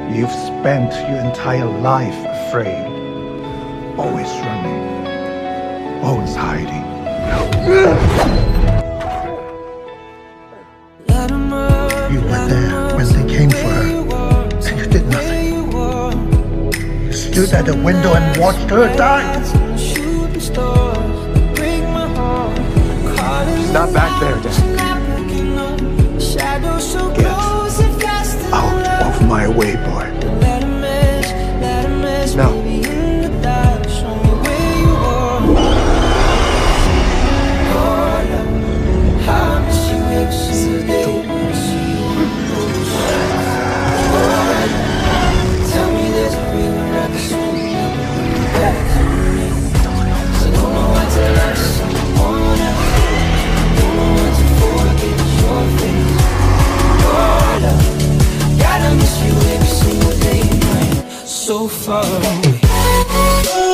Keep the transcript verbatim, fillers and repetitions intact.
You've spent your entire life afraid, always running, always hiding. You were there when they came for her, and you did nothing. You stood at the window and watched her die. She's not back there, Dad. Get out of my way, boy. No. So far away.